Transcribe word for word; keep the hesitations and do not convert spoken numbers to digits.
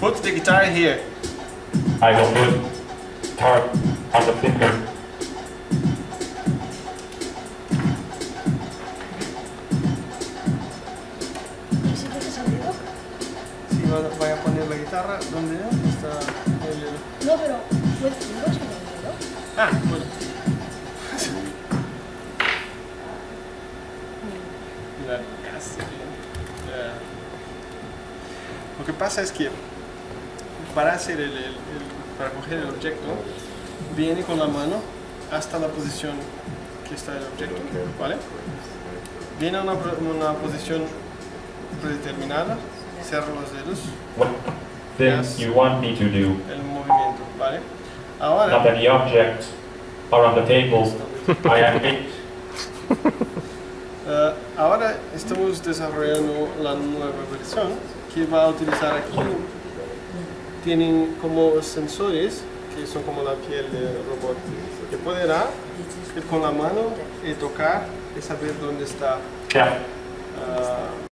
Put the guitar here. I will put guitar on the finger. Sí, vaya a poner la guitarra. ¿Dónde está el...? No, pero ¿puedes ponerlo sin el dedo? Ah, bueno. Mira, casi bien. Ya. Lo que pasa es que para hacer el, el, el para coger el objeto viene con la mano hasta la posición que está el objeto, ¿vale? Viene a una, una posición predeterminada, cierra los dedos, What things you want me to do? el movimiento, ¿vale? Ahora, Not any object or on the table. I am it. uh, ahora estamos desarrollando la nueva versión que va a utilizar aquí. Tienen como sensores que son como la piel del robot, que podrá ir con la mano y tocar y saber dónde está. Yeah. Uh,